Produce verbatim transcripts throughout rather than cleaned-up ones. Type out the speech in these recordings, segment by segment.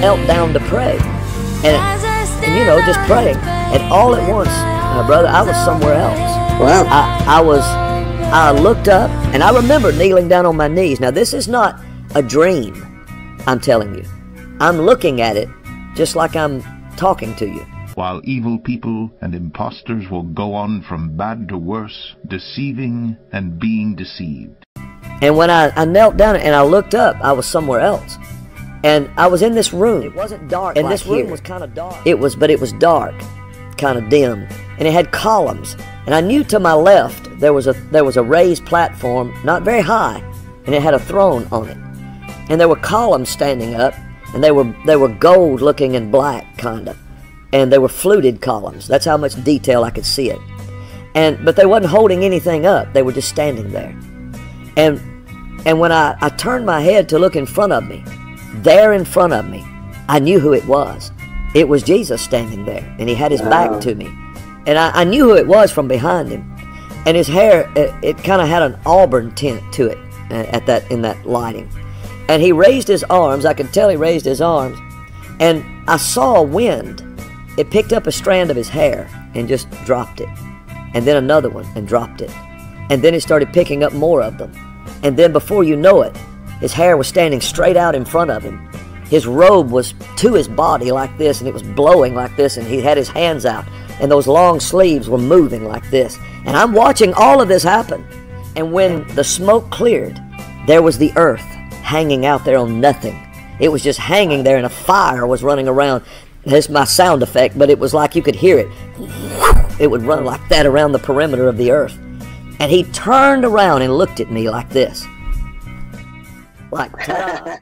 knelt down to pray. And, and you know, just praying. And all at once, uh, brother, I was somewhere else. Wow. I, I was, I looked up, and I remember kneeling down on my knees. Now, this is not a dream, I'm telling you. I'm looking at it just like I'm talking to you. While evil people and impostors will go on from bad to worse, deceiving and being deceived. And when I, I knelt down and I looked up, I was somewhere else. And I was in this room. It wasn't dark. And like this room here. was kind of dark. It was, but it was dark, kind of dim. And it had columns. And I knew to my left there was a there was a raised platform, not very high, and it had a throne on it. And there were columns standing up, and they were they were gold looking and black, kind of. And they were fluted columns. That's how much detail I could see it. And but they wasn't holding anything up. They were just standing there. And and when I, I turned my head to look in front of me, there in front of me, I knew who it was. It was Jesus standing there, and he had his back to me. And I, I knew who it was from behind him. And his hair, it, it kind of had an auburn tint to it at that in that lighting. And he raised his arms. I could tell he raised his arms. And I saw a wind. It picked up a strand of his hair and just dropped it. And then another one and dropped it. And then it started picking up more of them. And then before you know it, his hair was standing straight out in front of him. His robe was to his body like this, and it was blowing like this, and he had his hands out, and those long sleeves were moving like this. And I'm watching all of this happen. And when the smoke cleared, there was the earth hanging out there on nothing. It was just hanging there, and a fire was running around. This is my sound effect, but it was like you could hear it. It would run like that around the perimeter of the earth. And he turned around and looked at me like this. Like, ta-da.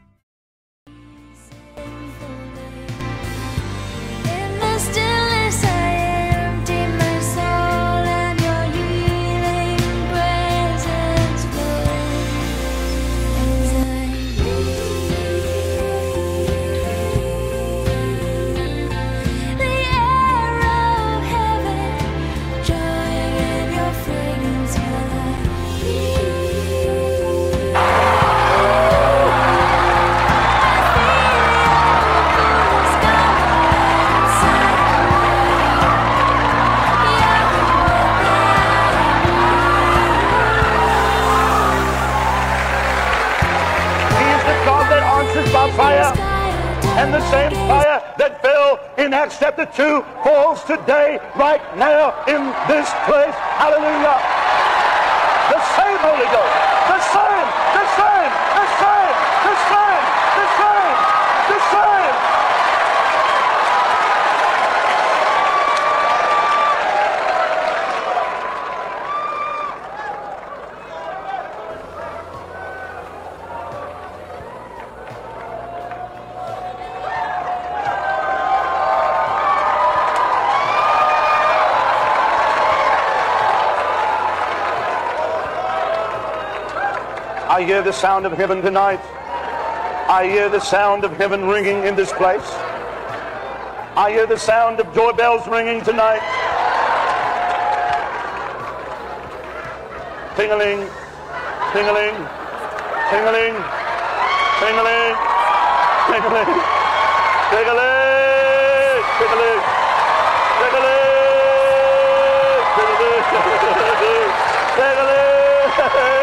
Fire, and the same fire that fell in Acts chapter two falls today, right now, in this place. Hallelujah. The same Holy Ghost, the same, the same, the same, the same, the same, the same. I hear the sound of heaven tonight. I hear the sound of heaven ringing in this place. I hear the sound of joy bells ringing tonight. Ting-a-ling, ting-a-ling, ting-a-ling, ting-a-ling, ting-a-ling, ting-a-ling, ting-a-ling, ting-a-ling, ting-a-ling, ting-a-ling.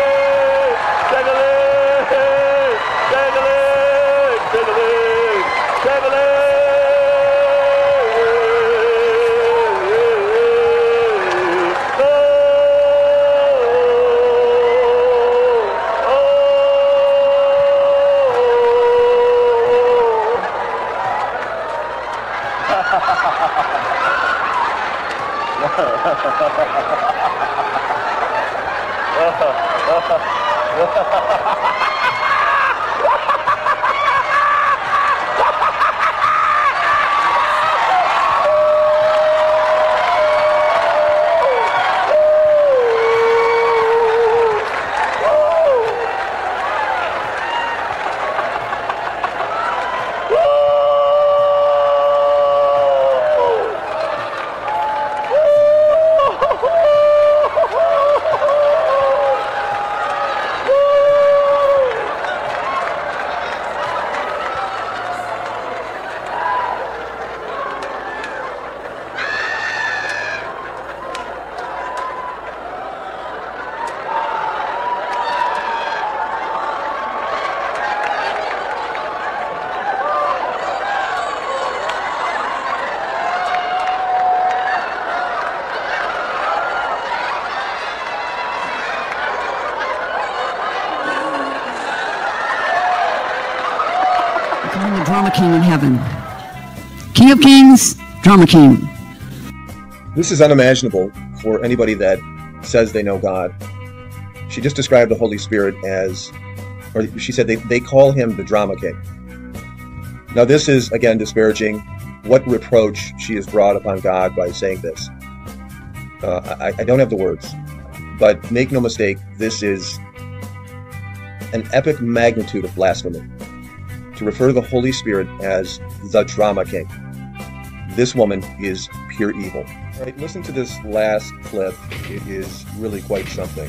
I'm the drama king in heaven. King of kings, drama king. This is unimaginable for anybody that says they know God. She just described the Holy Spirit as, or she said they, they call him the drama king. Now this is, again, disparaging. What reproach she has brought upon God by saying this. Uh, I, I don't have the words, but make no mistake, this is an epic magnitude of blasphemy. To refer to the Holy Spirit as the drama king. This woman is pure evil. All right, listen to this last clip. It is really quite something.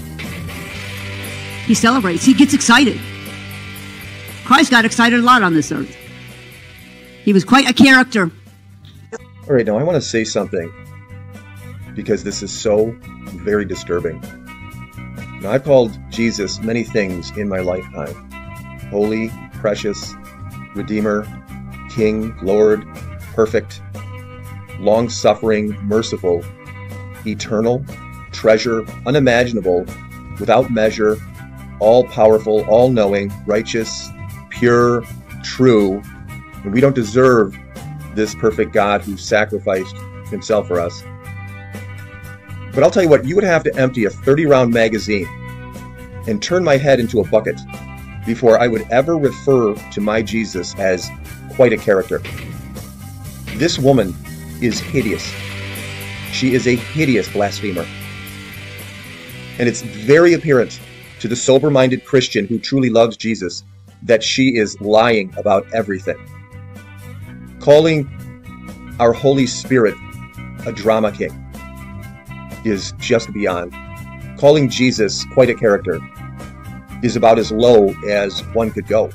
He celebrates. He gets excited. Christ got excited a lot on this earth. He was quite a character. All right, now I want to say something because this is so very disturbing. Now, I've called Jesus many things in my lifetime. Holy, precious, Redeemer, King, Lord, perfect, long-suffering, merciful, eternal, treasure, unimaginable, without measure, all-powerful, all-knowing, righteous, pure, true. And we don't deserve this perfect God who sacrificed himself for us. But I'll tell you what, you would have to empty a thirty round magazine and turn my head into a bucket before I would ever refer to my Jesus as quite a character. This woman is hideous. She is a hideous blasphemer. And it's very apparent to the sober-minded Christian who truly loves Jesus that she is lying about everything. Calling our Holy Spirit a drama king is just beyond. Calling Jesus quite a character is about as low as one could go.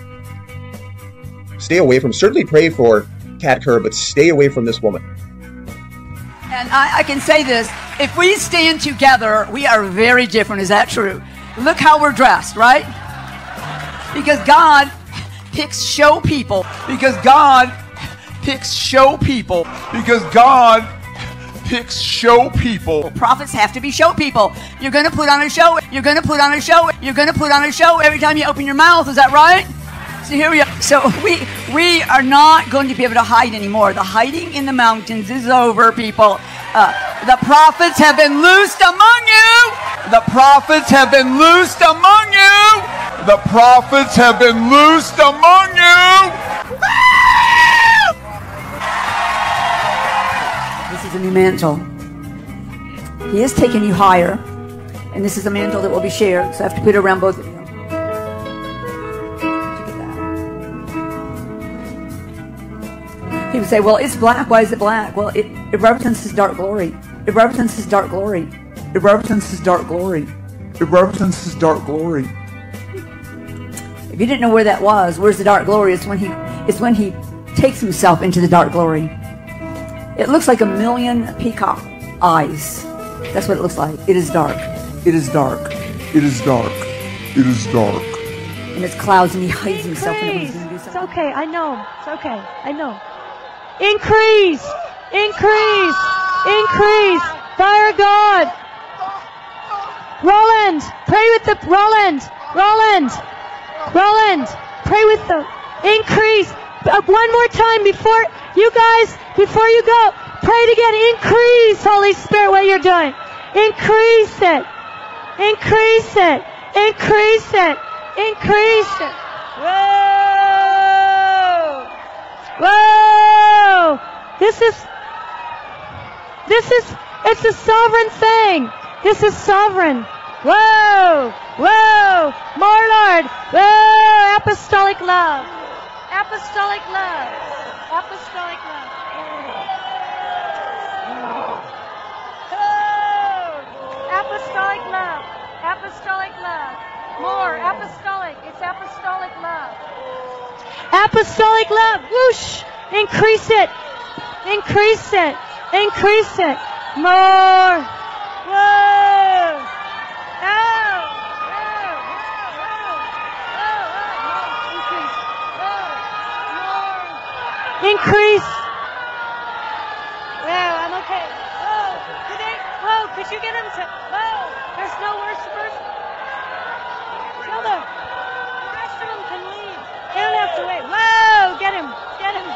Stay away from, certainly pray for KatKerr, but stay away from this woman. And I, I can say this, if we stand together, we are very different. Is that true? Look how we're dressed, right? Because God picks show people. Because God picks show people. Because God picks show people. Prophets have to be show people. You're going to put on a show. You're going to put on a show. You're going to put on a show every time you open your mouth. Is that right? So here we are. So we we are not going to be able to hide anymore. The hiding in the mountains is over, people. Uh, the prophets have been loosed among you. The prophets have been loosed among you. The prophets have been loosed among you. This is a new mantle. He is taking you higher. And this is a mantle that will be shared. So I have to put it around both of you. People say, well, it's black. Why is it black? Well, it, it represents his dark glory. It represents his dark glory. It represents his dark glory. It represents his dark glory. If you didn't know where that was, where's the dark glory? It's when he, it's when he takes himself into the dark glory. It looks like a million peacock eyes. That's what it looks like. It is dark. It is dark. It is dark. It is dark. And it's clouds, and he hides himself. Increase. In it's okay. I know. It's okay. I know. Increase. Increase. Increase. Fire God. Roland. Pray with the Roland. Roland. Roland. Pray with the increase. Uh, one more time before you guys, before you go, pray to get increase, Holy Spirit, what you're doing. Increase it. Increase it. Increase it. Increase it. Whoa. Whoa. This is, this is, it's a sovereign thing. This is sovereign. Whoa. Whoa. More, Lord. Whoa. Apostolic love. Apostolic love. Apostolic love. Oh. Apostolic love. Apostolic love. More. Apostolic. It's apostolic love. Apostolic love. Whoosh. Increase it. Increase it. Increase it. More. Whoa. Oh. Increase. Wow, I'm okay. Whoa, did they? Whoa, could you get him to? Whoa, there's no worshipers. Tell them. The rest of them can leave. They don't have That's the way. Whoa! Get him! Get him!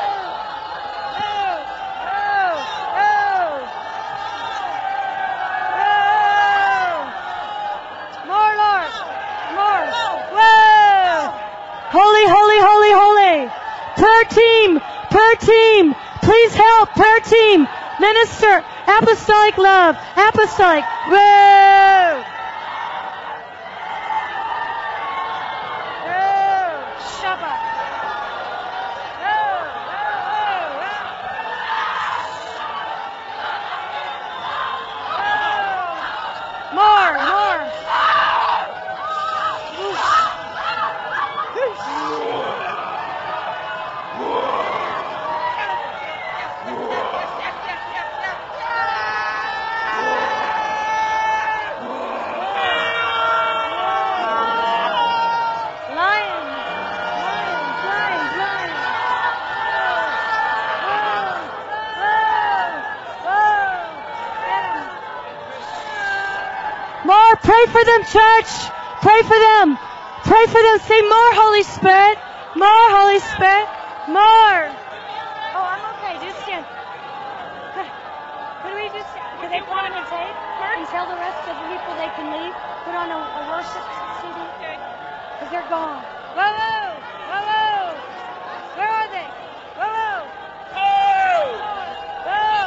Holy, holy, holy, holy. Prayer team, prayer team. Please help, prayer team. Minister, apostolic love, apostolic. Whoa. Whoa. Shabbat. Whoa. Whoa. Whoa. More, more. Pray for them, church. Pray for them. Pray for them. Say more, Holy Spirit. More, Holy Spirit. More. Oh, I'm okay. Just stand. Could, could we just, could they put on a tape and tell the rest of the people they can leave? Put on a, a worship C D? Because they're gone. Whoa, whoa. Whoa, whoa. Where are they? Whoa, whoa. Whoa. Whoa.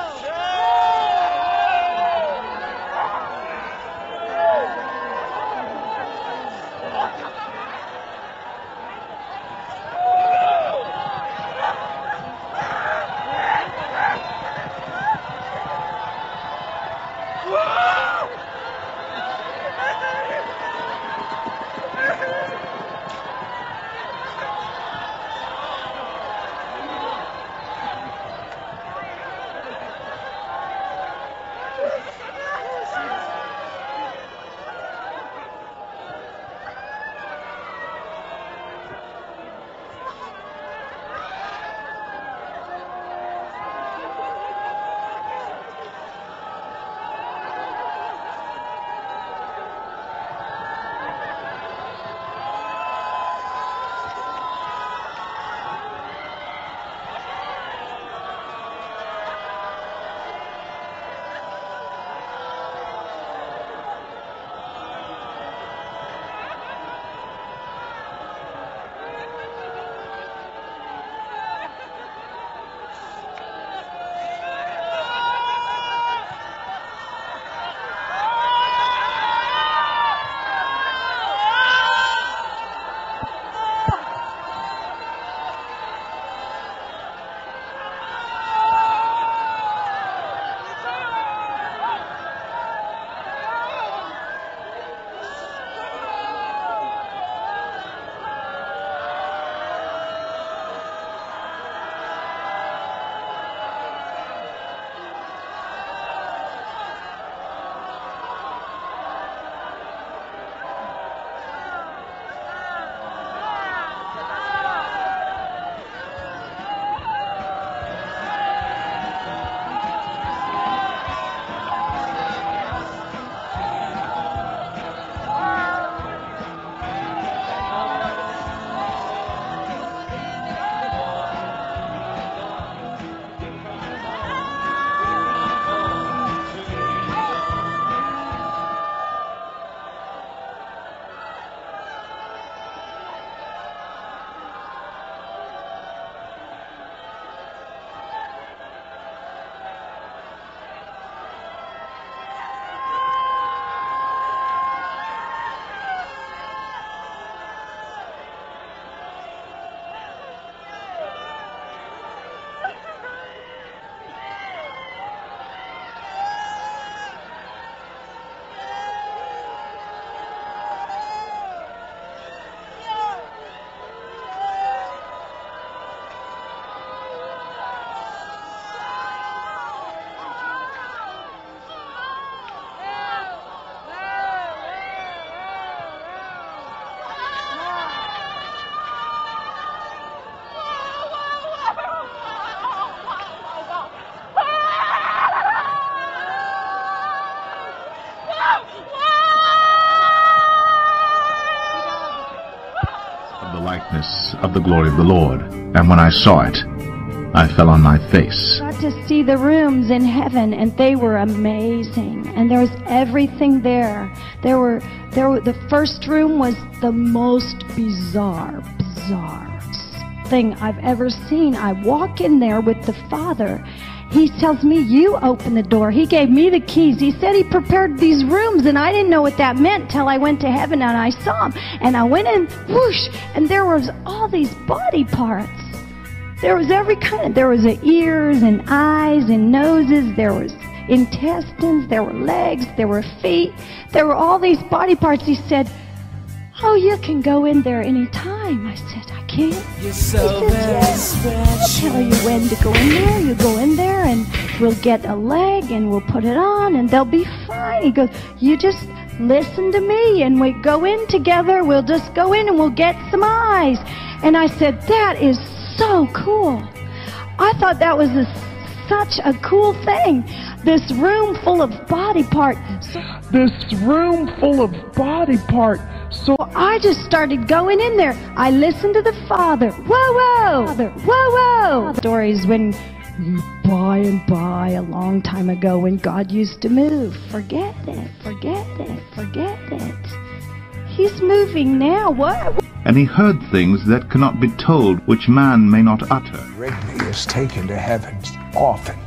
of the glory of the Lord, and when I saw it, I fell on my face. I got to see the rooms in heaven, and they were amazing. And there was everything there. There were, there were. The first room was the most bizarre, bizarre thing I've ever seen. I walk in there with the Father. He tells me, you open the door. He gave me the keys. He said he prepared these rooms, and I didn't know what that meant till I went to heaven and I saw him. And I went in, whoosh, and there was all these body parts. There was every kind of, there was ears and eyes and noses. There was intestines. There were legs. There were feet. There were all these body parts. He said, oh, you can go in there anytime. I said, I can't. You're so he says, yes. I'll tell you when to go in there. You go in there and we'll get a leg and we'll put it on and they'll be fine. He goes, you just listen to me and we go in together. We'll just go in and we'll get some eyes. And I said, that is so cool. I thought that was a, such a cool thing. This room full of body parts. So, this room full of body parts. So I just started going in there. I listened to the Father. Whoa, whoa, Father, whoa, whoa. Stories when by and by a long time ago when God used to move. Forget it, forget it, forget it. He's moving now. What? And he heard things that cannot be told, which man may not utter. Rodney is taken to heaven often,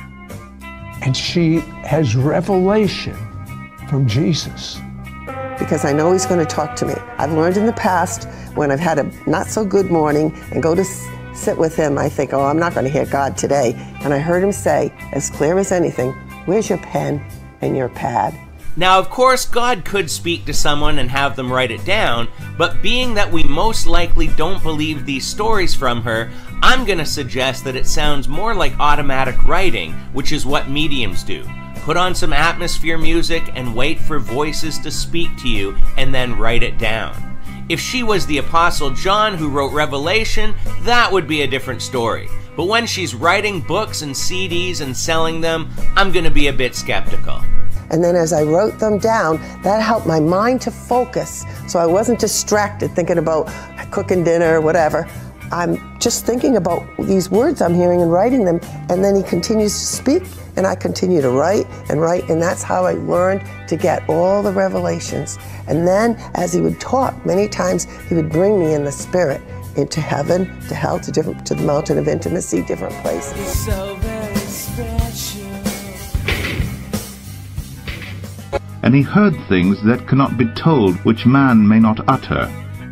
and she has revelation from Jesus. Because I know he's going to talk to me. I've learned in the past when I've had a not so good morning and go to sit with him, I think, oh, I'm not going to hear God today. And I heard him say, as clear as anything, where's your pen and your pad? Now, of course, God could speak to someone and have them write it down, but being that we most likely don't believe these stories from her, I'm going to suggest that it sounds more like automatic writing, which is what mediums do. Put on some atmosphere music and wait for voices to speak to you and then write it down. If she was the Apostle John who wrote Revelation, that would be a different story. But when she's writing books and C Ds and selling them, I'm going to be a bit skeptical. And then as I wrote them down, that helped my mind to focus. So I wasn't distracted thinking about cooking dinner or whatever. I'm just thinking about these words I'm hearing and writing them. And then he continues to speak and I continue to write and write. And that's how I learned to get all the revelations. And then as he would talk, many times he would bring me in the spirit into heaven, to hell, to different, to the mountain of intimacy, different places. You're so very special. And he heard things that cannot be told, which man may not utter.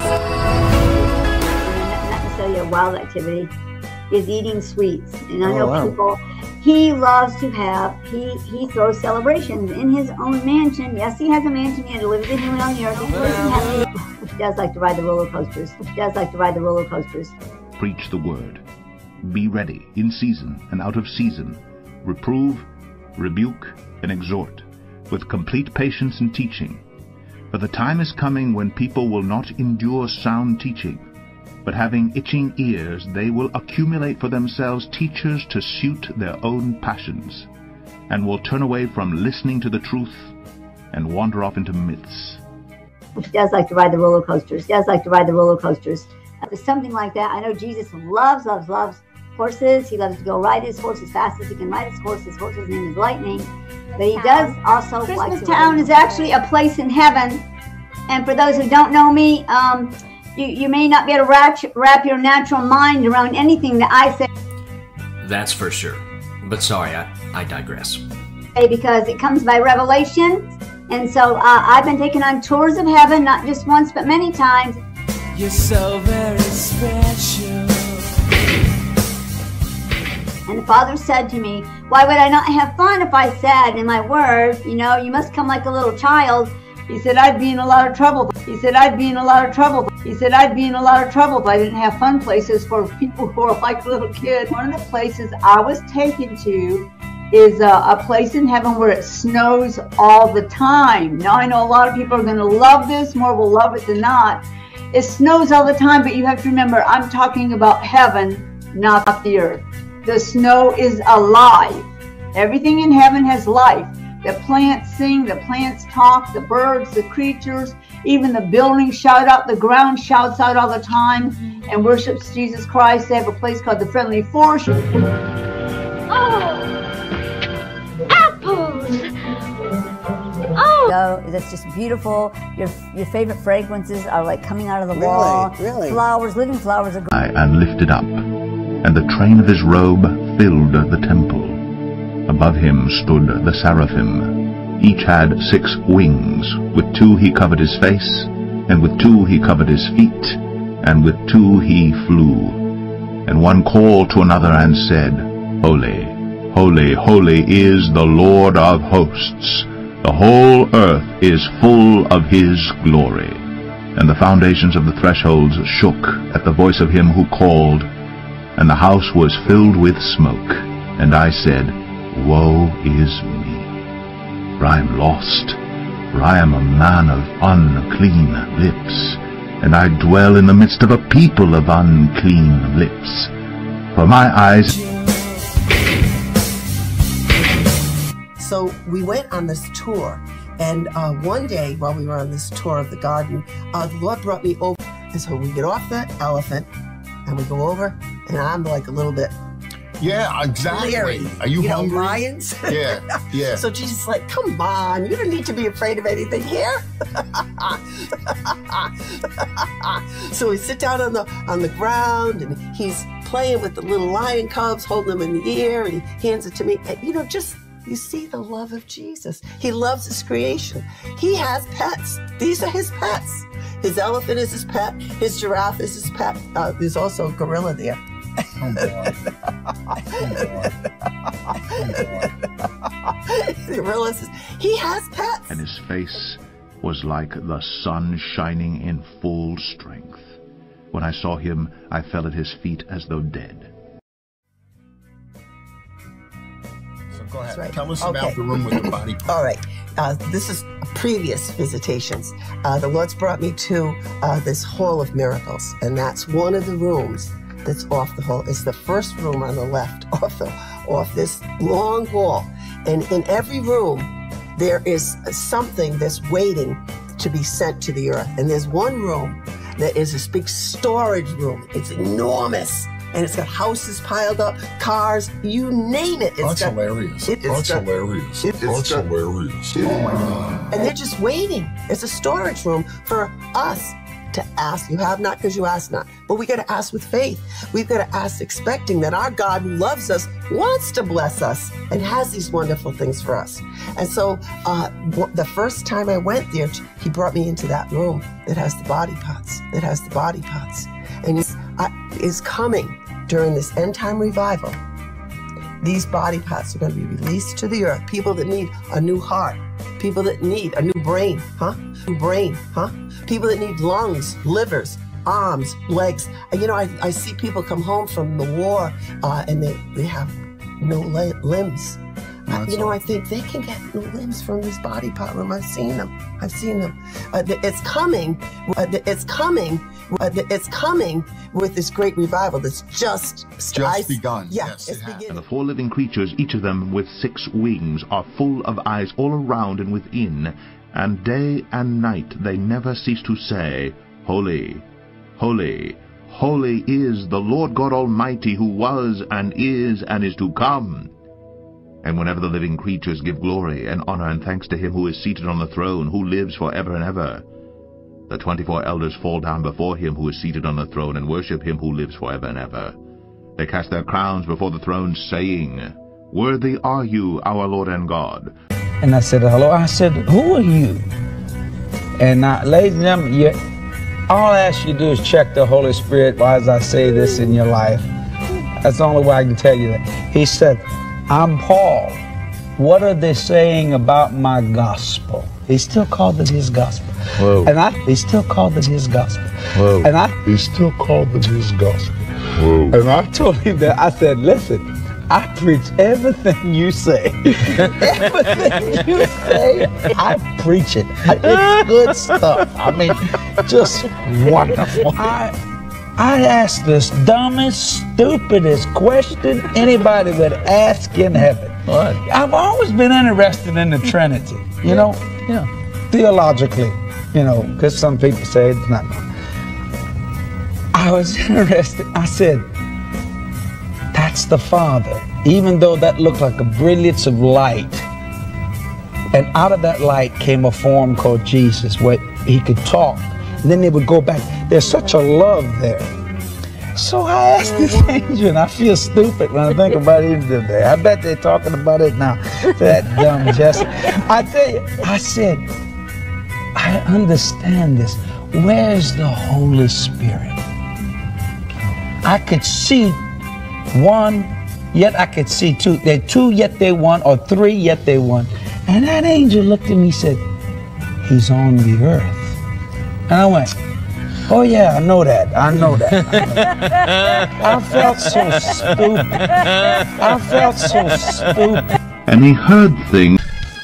Not necessarily a wild activity, is eating sweets. And I oh, know wow. people, he loves to have, he, he throws celebrations in his own mansion. Yes, he has a mansion, he lives in on the earth. He has, he does like to ride the roller coasters. He does like to ride the roller coasters. Preach the word. Be ready, in season and out of season. Reprove, rebuke, and exhort, with complete patience and teaching. For the time is coming when people will not endure sound teaching, but having itching ears, they will accumulate for themselves teachers to suit their own passions, and will turn away from listening to the truth and wander off into myths. He does like to ride the roller coasters. He does like to ride the roller coasters. There's something like that. I know Jesus loves, loves, loves horses. He loves to go ride his horse as fast as he can ride his horse. His horse's name is Lightning. But he does also like to... Christmas Town is actually a place in heaven. And for those who don't know me, um, you, you may not be able to wrap, wrap your natural mind around anything that I say. That's for sure. But sorry, I, I digress. Because it comes by revelation. And so uh, I've been taken on tours of heaven, not just once, but many times. You're so very special. And the Father said to me, why would I not have fun if I said in my word, you know, you must come like a little child. He said, I'd be in a lot of trouble. He said, I'd be in a lot of trouble. He said, I'd be in a lot of trouble if I didn't have fun places for people who are like little kids. One of the places I was taken to is a, a place in heaven where it snows all the time. Now, I know a lot of people are going to love this. More will love it than not. It snows all the time, but you have to remember, I'm talking about heaven, not the earth. The snow is alive. Everything in heaven has life. The plants sing, the plants talk, the birds, the creatures. Even the buildings shout out, the ground shouts out all the time and worships Jesus Christ. They have a place called the Friendly Forest. Oh, apples! Oh, oh, that's just beautiful. Your your favorite fragrances are like coming out of the Really? wall. Really? Flowers, living flowers are. And lifted up, and the train of his robe filled the temple. Above him stood the seraphim. Each had six wings. With two he covered his face, and with two he covered his feet, and with two he flew. And one called to another and said, Holy, holy, holy is the Lord of hosts. The whole earth is full of his glory. And the foundations of the thresholds shook at the voice of him who called, and the house was filled with smoke. And I said, Woe is me, for I am lost, for I am a man of unclean lips, and I dwell in the midst of a people of unclean lips. For my eyes... So we went on this tour, and uh, one day while we were on this tour of the garden, uh, the Lord brought me over. And so we get off the elephant, and we go over, and I'm like a little bit... Yeah, exactly. Leery. Are you, you hungry? Know, lions? Yeah, yeah. So Jesus is like, come on, you don't need to be afraid of anything here. So we sit down on the on the ground, and he's playing with the little lion cubs, holding them in the air, and he hands it to me. And, you know, just, you see the love of Jesus. He loves his creation. He has pets. These are his pets. His elephant is his pet. His giraffe is his pet. Uh, there's also a gorilla there. Oh boy. The gorilla says, he has pets. And his face was like the sun shining in full strength. When I saw him, I fell at his feet as though dead. So go ahead. Right. Tell us Okay. about the room with the body part. All right. Uh, this is previous visitations. Uh, the Lord's brought me to uh, this Hall of Miracles, and that's one of the rooms that's off the hall. It's the first room on the left off the off this long hall. And in every room, there is something that's waiting to be sent to the earth. And there's one room that is this big storage room. It's enormous. And it's got houses piled up, cars, you name it. It's That's got, hilarious. It, That's got, hilarious. It, That's got, hilarious. Oh my God. And they're just waiting. It's a storage room for us to ask. You have not because you ask not. But we got to ask with faith. We've got to ask expecting that our God who loves us wants to bless us and has these wonderful things for us. And so uh, the first time I went there, he brought me into that room that has the body pots, that has the body pots. And he's, uh, is coming during this end time revival. These body pots are going to be released to the earth. People that need a new heart. People that need a new brain, huh? New brain, huh? People that need lungs, livers, arms, legs. You know, I, I see people come home from the war uh, and they, they have no limbs. Uh, you know, I think they can get new limbs from this body pot room. I've seen them. I've seen them. Uh, it's coming. Uh, it's coming. Uh, it's coming with this great revival that's just, just I, begun. Yeah, yes, it's it beginning. And the four living creatures, each of them with six wings, are full of eyes all around and within, and day and night they never cease to say, Holy, holy, holy is the Lord God Almighty, who was and is and is to come. And whenever the living creatures give glory and honor and thanks to him who is seated on the throne, who lives forever and ever, the twenty-four elders fall down before him who is seated on the throne and worship him who lives forever and ever. They cast their crowns before the throne, saying, Worthy are you, our Lord and God. And I said, hello. I said, who are you? And I, ladies and gentlemen, you, all I ask you to do is check the Holy Spirit as I say this in your life. That's the only way I can tell you that. He said, I'm Paul. What are they saying about my gospel? He still called it his gospel. Whoa. And I, he still called it his gospel. Whoa. And I, he still called it his gospel. Whoa. And I told him that, I said, listen, I preach everything you say. Everything you say, I preach it. It's good stuff. I mean, just wonderful. I, I ask this dumbest, stupidest question anybody would ask in heaven. What? I've always been interested in the Trinity, you know, yeah. theologically. you know, because some people say it's not. I was interested. I said, that's the Father. Even though that looked like a brilliance of light, and out of that light came a form called Jesus, where he could talk, and then they would go back. There's such a love there. So I asked this angel, and I feel stupid when I think about it even today. I bet they're talking about it now. That dumb Jesse. I tell you, I said, I understand this. Where's the Holy Spirit? I could see one, yet I could see two. They're two, yet they one, or three, yet they one. And that angel looked at me and said, he's on the earth. And I went, oh yeah, I know that. I know that. I, know that. I felt so stupid. I felt so stupid. And he heard things.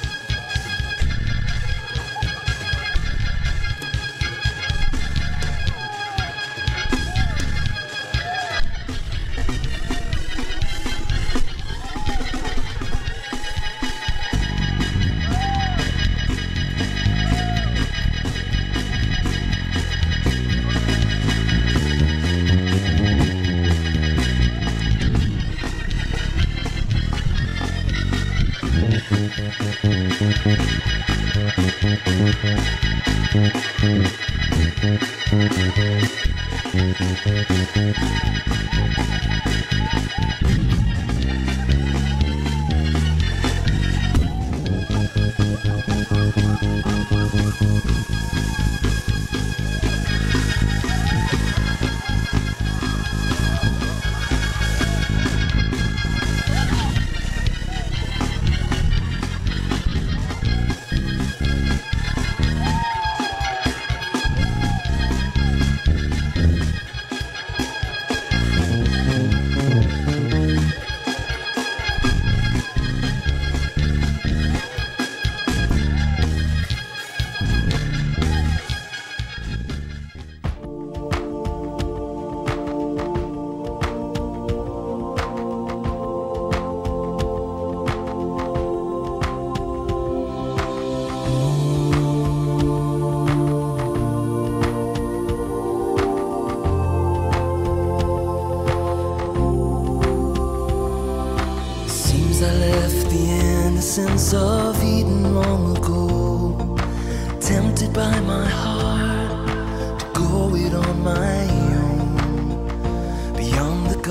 innocence of Eden long ago, tempted by my heart to go it on my own, beyond the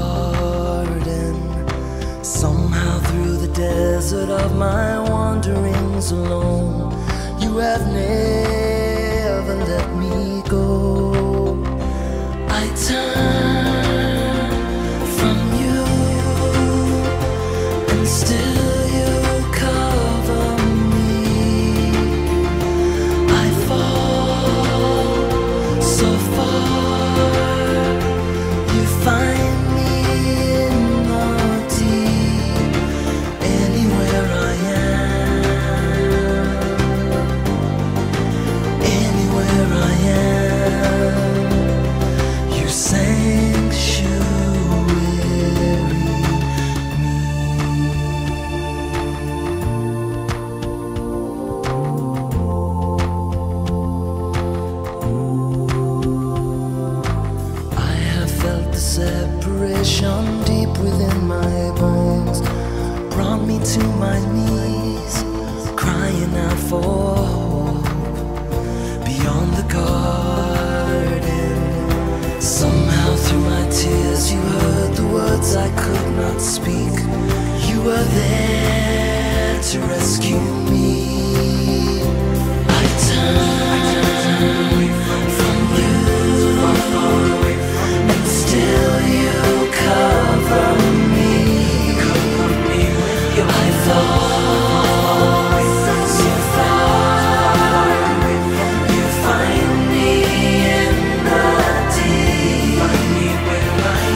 garden, somehow through the desert of my wanderings alone. You have never let me go. I turn from you, and still you cover me. I fall so far, you find me in the deep. Anywhere I am, anywhere I am, you sanctuary I have felt the separation deep within my bones, brought me to my knees, crying out for hope beyond the garden. Somehow through my tears you heard the words I could not speak. You were there to rescue me. I turn from you, and still you cover me. I fall so far, you find me in the deep.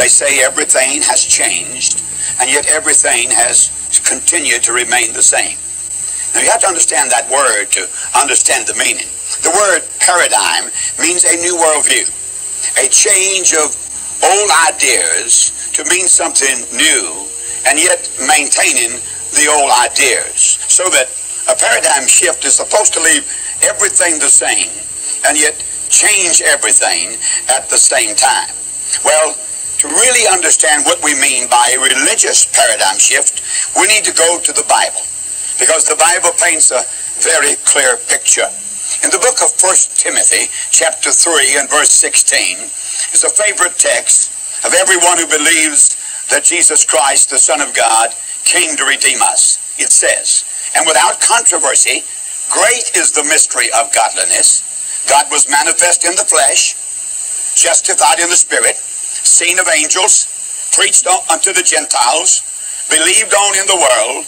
They say everything has changed, and yet everything has continued to remain the same. Now you have to understand that word to understand the meaning. The word paradigm means a new worldview, a change of old ideas to mean something new, and yet maintaining the old ideas. So that a paradigm shift is supposed to leave everything the same, and yet change everything at the same time. Well, to really understand what we mean by a religious paradigm shift, we need to go to the Bible, because the Bible paints a very clear picture. In the book of First Timothy, chapter three and verse sixteen, is a favorite text of everyone who believes that Jesus Christ, the Son of God, came to redeem us. It says, "And without controversy, great is the mystery of godliness. God was manifest in the flesh, justified in the spirit, seen of angels, preached unto the Gentiles, believed on in the world,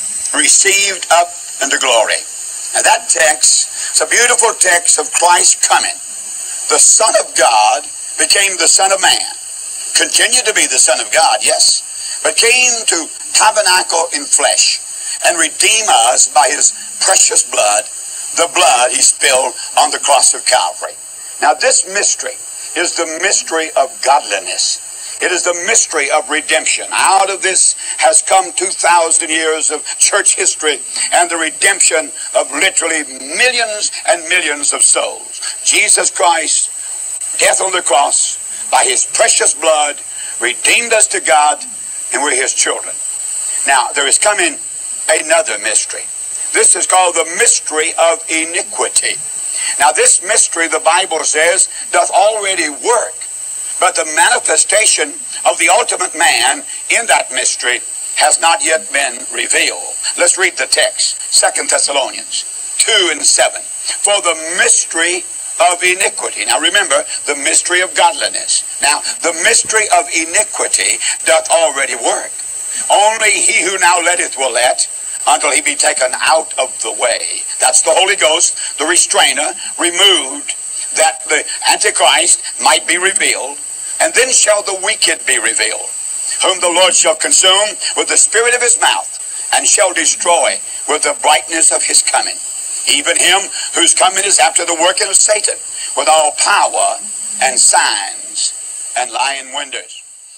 received up into glory." Now that text is a beautiful text of Christ coming. The Son of God became the Son of Man, continued to be the Son of God, yes, but came to tabernacle in flesh and redeem us by his precious blood, the blood he spilled on the cross of Calvary. Now this mystery is the mystery of godliness. It is the mystery of redemption. Out of this has come two thousand years of church history and the redemption of literally millions and millions of souls. Jesus Christ, death on the cross, by his precious blood, redeemed us to God, and we're his children. Now, there is coming another mystery. This is called the mystery of iniquity. Now, this mystery, the Bible says, doth already work, but the manifestation of the ultimate man in that mystery has not yet been revealed. Let's read the text, Second Thessalonians two and seven. "For the mystery of iniquity." Now remember, the mystery of godliness. Now, the mystery of iniquity doth already work. Only he who now letteth will let, until he be taken out of the way. That's the Holy Ghost, the restrainer, removed, that the Antichrist might be revealed, and then shall the wicked be revealed, whom the Lord shall consume with the spirit of his mouth, and shall destroy with the brightness of his coming. Even him whose coming is after the working of Satan, with all power and signs and lying wonders.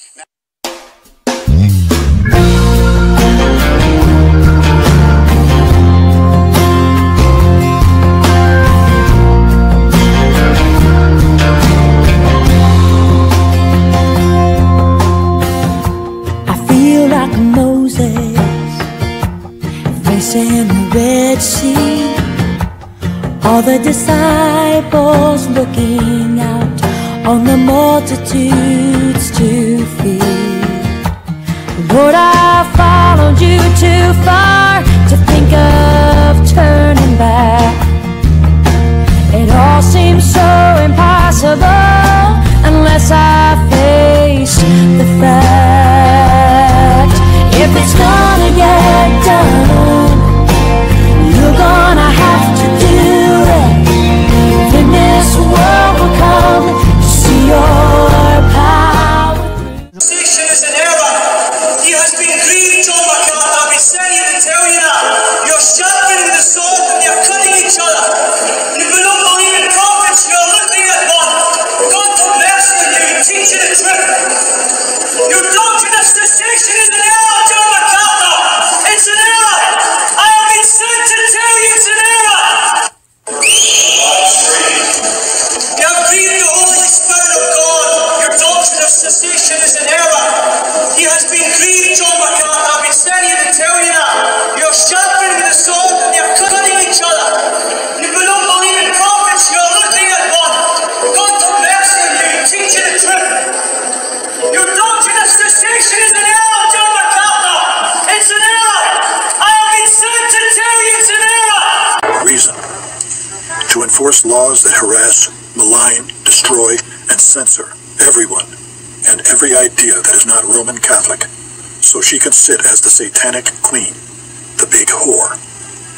Like Moses facing the Red Sea, all the disciples looking out on the multitudes to feed. Lord, I followed you too far to think of turning back. It all seems so impossible unless I face the fact. If it's gonna get done, you're gonna have to do it. Then this world will come to see your power. Station is an error. He has been grieved, John McCarthy. I've been sending you to tell you that. You're sharpening the sword and you're cutting each other. You don't believe in prophets, you're looking at one. God have mercy on you, you teach you the truth. Your doctrine of cessation is an error, John McCarthy. It's an error. I have been sent to tell you it's an error. You have grieved the Holy Spirit of God. Your doctrine of cessation is an error. He has been grieved, John McCarthy. I've been sending you to tell you that. You're sharpening the sword and you're cutting each other. You don't believe in prophets, you're looking at one. God have mercy on you, you teach you the truth. Your doctrine of cessation is an error, John McCarthy. It's an error. I have been sent to tell you it's an error. Reason. To enforce laws that harass, malign, destroy, and censor everyone and every idea that is not Roman Catholic, so she can sit as the satanic queen, the big whore.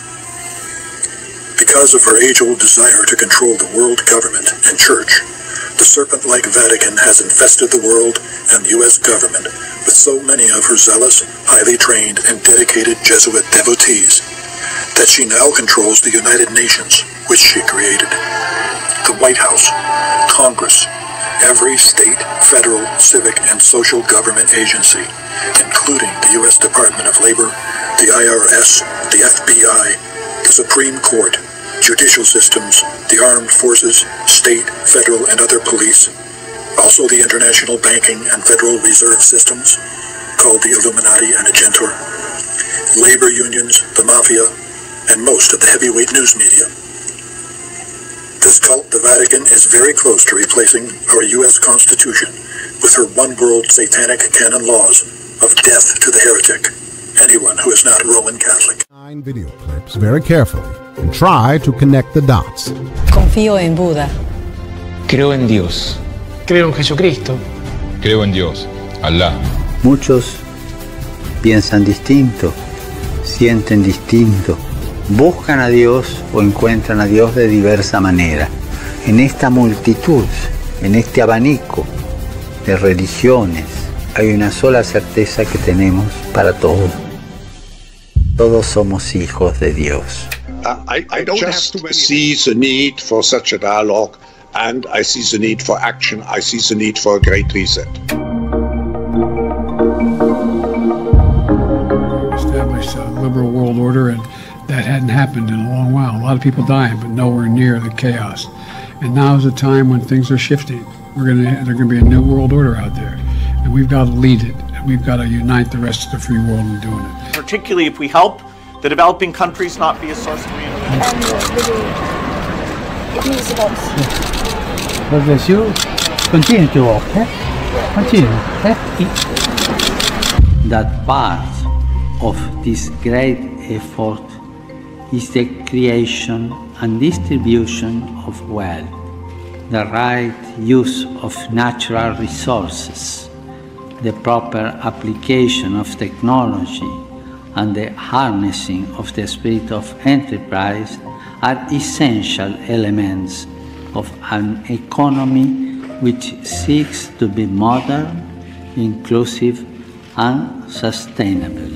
Because of her age-old desire to control the world government and church, The serpent-like Vatican has infested the world and the U S government with so many of her zealous, highly trained, and dedicated Jesuit devotees that she now controls the United Nations, which she created, the White House, Congress, every state, federal, civic, and social government agency, including the U S Department of Labor, the I R S, the F B I, the Supreme Court, judicial systems, the armed forces, state, federal, and other police, also the international banking and Federal Reserve systems, called the Illuminati and Agentur, labor unions, the mafia, and most of the heavyweight news media. This cult, the Vatican, is very close to replacing our U S Constitution with her one-world satanic canon laws of death to the heretic, anyone who is not Roman Catholic. Nine video clips very carefully and try to connect the dots. Confío en Buda. Creo en Dios. Creo en Jesucristo. Creo en Dios, Alá. Muchos piensan distinto, sienten distinto, buscan a Dios o encuentran a Dios de diversa manera. En esta multitud, en este abanico de religiones, hay una sola certeza que tenemos para todos. Todos somos hijos de Dios. I, I just see the need for such a dialogue, and I see the need for action. I see the need for a great reset. Established a liberal world order, and that hadn't happened in a long while. A lot of people dying, but nowhere near the chaos. And now is a time when things are shifting. We're gonna, there's going to be a new world order out there, and we've got to lead it. And we've got to unite the rest of the free world in doing it. Particularly if we help the developing countries not be a source of Continue to walk, eh? Continue, eh? That part of this great effort is the creation and distribution of wealth, the right use of natural resources, the proper application of technology, and the harnessing of the spirit of enterprise are essential elements of an economy which seeks to be modern, inclusive, and sustainable.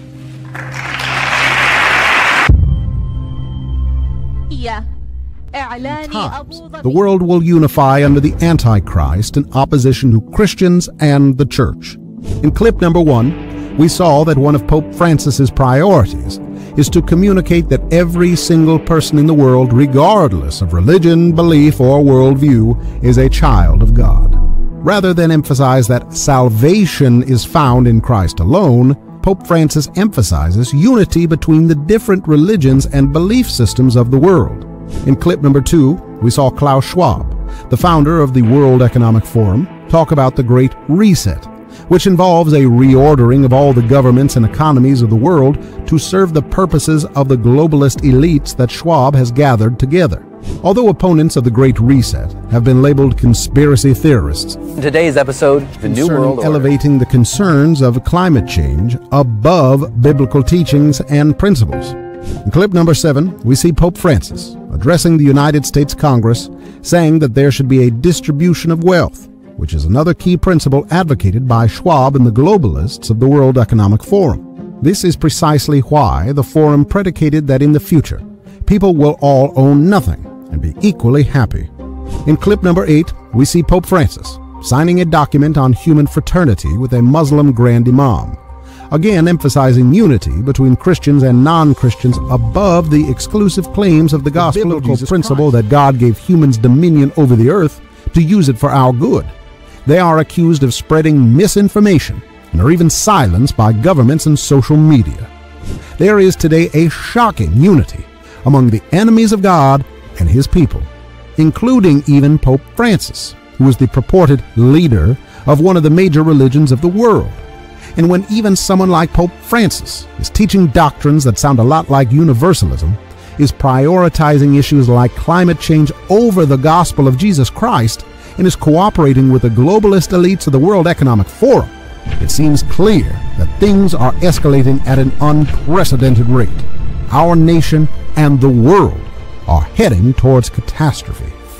Times, the world will unify under the Antichrist in opposition to Christians and the Church. In clip number one, we saw that one of Pope Francis's priorities is to communicate that every single person in the world, regardless of religion, belief, or worldview, is a child of God. Rather than emphasize that salvation is found in Christ alone, Pope Francis emphasizes unity between the different religions and belief systems of the world. In clip number two, we saw Klaus Schwab, the founder of the World Economic Forum, talk about the Great Reset, which involves a reordering of all the governments and economies of the world to serve the purposes of the globalist elites that Schwab has gathered together. Although opponents of the Great Reset have been labeled conspiracy theorists, in today's episode, the New World Order, elevating the concerns of climate change above biblical teachings and principles. In clip number seven, we see Pope Francis addressing the United States Congress, saying that there should be a distribution of wealth, which is another key principle advocated by Schwab and the globalists of the World Economic Forum. This is precisely why the forum predicated that in the future, people will all own nothing and be equally happy. In clip number eight, we see Pope Francis signing a document on human fraternity with a Muslim Grand Imam, again emphasizing unity between Christians and non-Christians above the exclusive claims of the gospel of Jesus principle that God gave humans dominion over the earth to use it for our good. They are accused of spreading misinformation and are even silenced by governments and social media. There is today a shocking unity among the enemies of God and his people, including even Pope Francis, who is the purported leader of one of the major religions of the world. And when even someone like Pope Francis is teaching doctrines that sound a lot like universalism, is prioritizing issues like climate change over the gospel of Jesus Christ, and is cooperating with the globalist elites of the World Economic Forum, it seems clear that things are escalating at an unprecedented rate. Our nation and the world are heading towards catastrophe.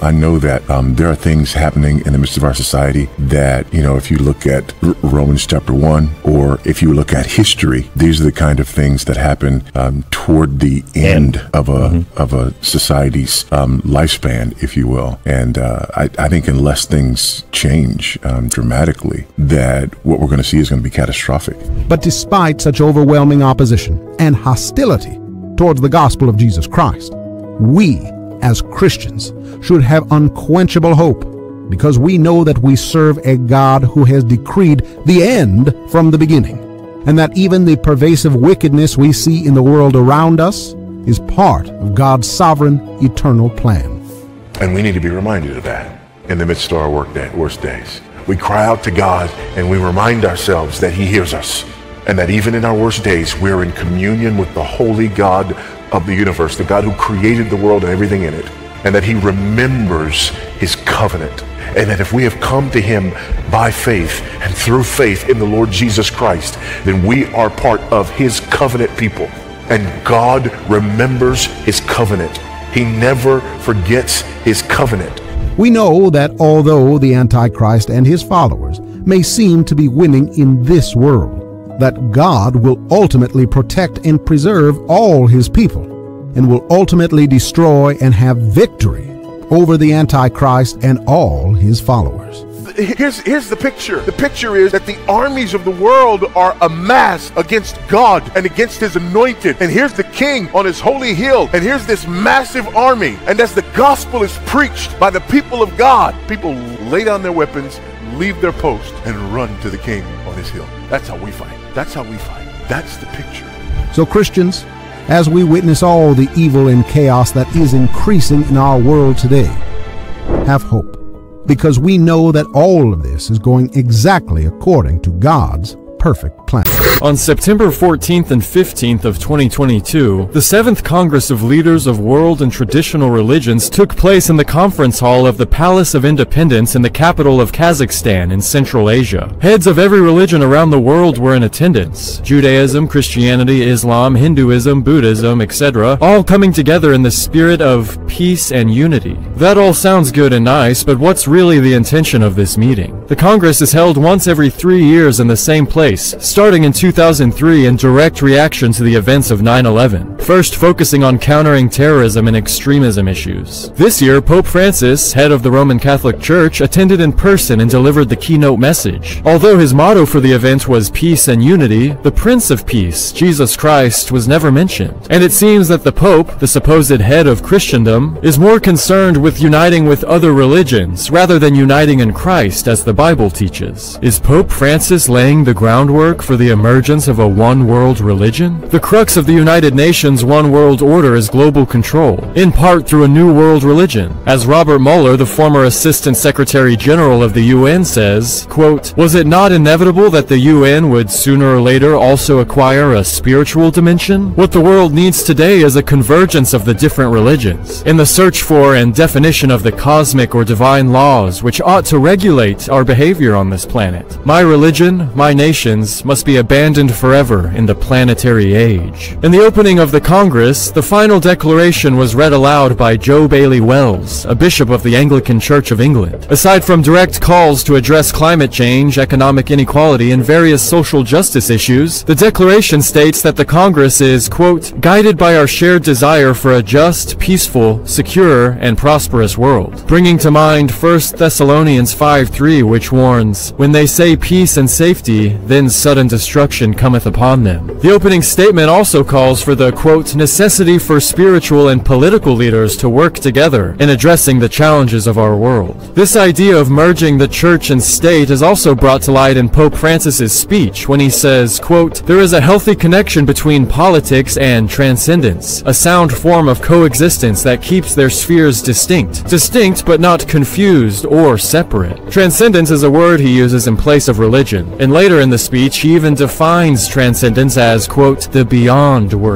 I know that um, there are things happening in the midst of our society that, you know, if you look at R- Romans chapter one, or if you look at history, these are the kind of things that happen um, toward the end of a mm-hmm. of a society's um, lifespan, if you will. And uh, I, I think unless things change um, dramatically, that what we're going to see is going to be catastrophic. But despite such overwhelming opposition and hostility towards the gospel of Jesus Christ, we, as Christians, should have unquenchable hope, because we know that we serve a God who has decreed the end from the beginning, and that even the pervasive wickedness we see in the world around us is part of God's sovereign, eternal plan. And we need to be reminded of that in the midst of our work day, worst days. We cry out to God and we remind ourselves that He hears us, and that even in our worst days, we're in communion with the holy God of the universe, the God who created the world and everything in it, and that He remembers His covenant, and that if we have come to Him by faith and through faith in the Lord Jesus Christ, then we are part of His covenant people, and God remembers His covenant. He never forgets His covenant. We know that although the Antichrist and his followers may seem to be winning in this world, that God will ultimately protect and preserve all His people, and will ultimately destroy and have victory over the Antichrist and all his followers. Here's, here's the picture. The picture is that the armies of the world are amassed against God and against His anointed. And here's the king on his holy hill. And here's this massive army. And as the gospel is preached by the people of God, people lay down their weapons, leave their post, and run to the king on his hill. That's how we fight. That's how we fight. That's the picture. So Christians, as we witness all the evil and chaos that is increasing in our world today, have hope, because we know that all of this is going exactly according to God's perfect plan. On September fourteenth and fifteenth of twenty twenty-two, the seventh Congress of Leaders of World and Traditional Religions took place in the conference hall of the Palace of Independence in the capital of Kazakhstan in Central Asia. Heads of every religion around the world were in attendance: Judaism, Christianity, Islam, Hinduism, Buddhism, et cetera, all coming together in the spirit of peace and unity. That all sounds good and nice, but what's really the intention of this meeting? The Congress is held once every three years in the same place, starting in two thousand three in direct reaction to the events of nine eleven, first focusing on countering terrorism and extremism issues. This year, Pope Francis, head of the Roman Catholic Church, attended in person and delivered the keynote message. Although his motto for the event was peace and unity, the Prince of Peace, Jesus Christ, was never mentioned. And it seems that the Pope, the supposed head of Christendom, is more concerned with uniting with other religions rather than uniting in Christ as the Bible teaches. Is Pope Francis laying the ground groundwork for the emergence of a one-world religion? The crux of the United Nations one-world order is global control, in part through a new world religion. As Robert Mueller, the former Assistant Secretary General of the U N, says, quote, "Was it not inevitable that the U N would sooner or later also acquire a spiritual dimension? What the world needs today is a convergence of the different religions, in the search for and definition of the cosmic or divine laws which ought to regulate our behavior on this planet. My religion, my nation, must be abandoned forever in the planetary age." In the opening of the Congress, the final declaration was read aloud by Joe Bailey Wells, a bishop of the Anglican Church of England. Aside from direct calls to address climate change, economic inequality, and various social justice issues, the declaration states that the Congress is, quote, "guided by our shared desire for a just, peaceful, secure, and prosperous world," bringing to mind First Thessalonians five three, which warns, "When they say peace and safety, then sudden destruction cometh upon them." The opening statement also calls for the, quote, "necessity for spiritual and political leaders to work together in addressing the challenges of our world." This idea of merging the church and state is also brought to light in Pope Francis's speech when he says, quote, "There is a healthy connection between politics and transcendence, a sound form of coexistence that keeps their spheres distinct, distinct but not confused or separate." Transcendence is a word he uses in place of religion, and later in the speech he even defines transcendence as, quote, "the beyond worship."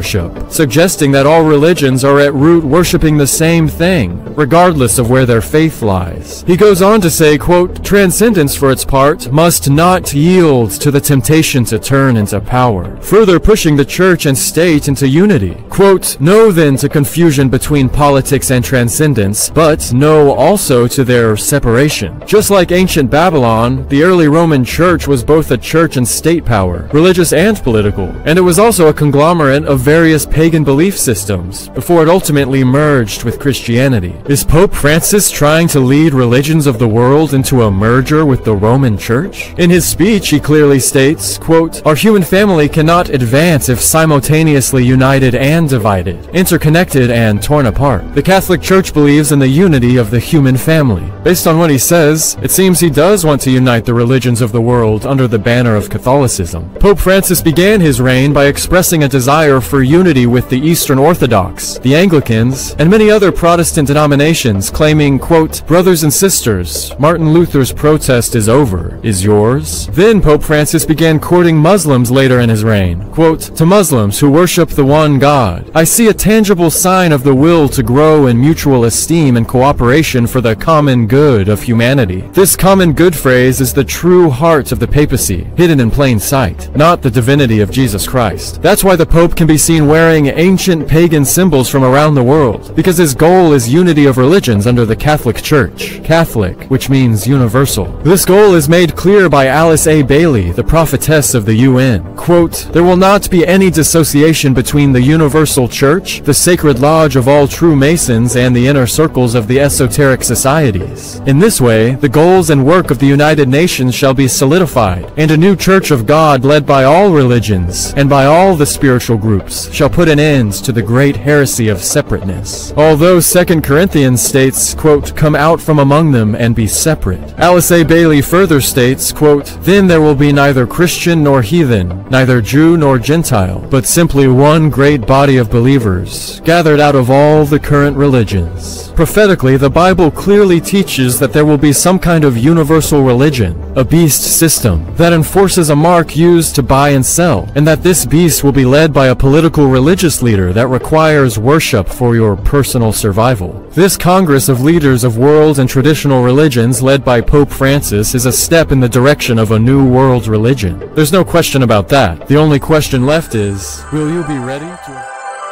quote, suggesting that all religions are at root worshiping the same thing, regardless of where their faith lies. He goes on to say, quote, transcendence for its part must not yield to the temptation to turn into power, further pushing the church and state into unity. Quote, know then to confusion between politics and transcendence, but know also to their separation. Just like ancient Babylon, the early Roman Church was both a church and state power, religious and political, and it was also a conglomerate of various pagan belief systems, before it ultimately merged with Christianity. Is Pope Francis trying to lead religions of the world into a merger with the Roman Church? In his speech, he clearly states, quote, our human family cannot advance if simultaneously united and divided, interconnected and torn apart. The Catholic Church believes in the unity of the human family. Based on what he says, it seems he does want to unite the religions of the world under the banner of Catholicism. Pope Francis began his reign by expressing a desire for unity with the Eastern Orthodox, the Anglicans, and many other Protestant denominations, claiming, quote, brothers and sisters, Martin Luther's protest is over. Is yours? Then Pope Francis began courting Muslims later in his reign. Quote, to Muslims who worship the one God, I see a tangible sign of the will to grow in mutual esteem and cooperation for the common good of humanity. This common good phrase is the true heart of the papacy, hidden in plain sight, not the divinity of Jesus Christ. That's why the Pope can be seen wearing ancient pagan symbols from around the world, because his goal is unity of religions under the Catholic Church. Catholic, which means universal. This goal is made clear by Alice A. Bailey, the prophetess of the U N. Quote, there will not be any dissociation between the universal church, the sacred lodge of all true Masons, and the inner circles of the esoteric societies. In this way, the goals and work of the United Nations shall be solidified, and a new church of God led by all religions, and by all the spiritual groups, shall put an end to the great heresy of separateness. Although Second Corinthians states, quote, come out from among them and be separate. Alice A. Bailey further states, quote, then there will be neither Christian nor heathen, neither Jew nor Gentile, but simply one great body of believers, gathered out of all the current religions. Prophetically, the Bible clearly teaches that there will be some kind of universal religion, a beast system, that enforces a mark used to buy and sell, and that this beast will be led by a political religious leader that requires worship for your personal survival. This Congress of Leaders of World and Traditional Religions led by Pope Francis is a step in the direction of a new world religion. There's no question about that. The only question left is, will you be ready to...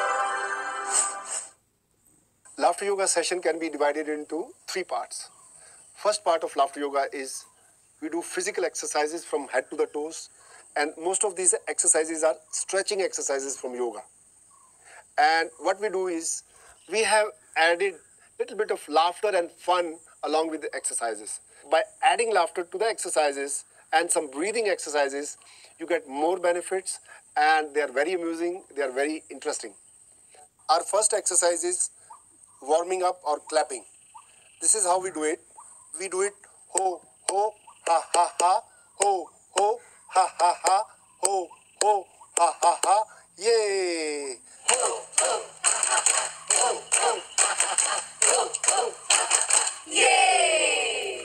Laughter yoga session can be divided into three parts. First part of laughter yoga is we do physical exercises from head to the toes, and most of these exercises are stretching exercises from yoga. And what we do is we have added a little bit of laughter and fun along with the exercises. By adding laughter to the exercises and some breathing exercises, you get more benefits, and they are very amusing, they are very interesting. Our first exercise is warming up or clapping. This is how we do it. We do it ho, ho, ha, ha, ha, ho, ho, ha, ha, ha, ho, ho, ha, ha, ha, yay! Ho, ho, ha, ha, ho, ho, ha, ha, ho, ho, ha, ha, yay!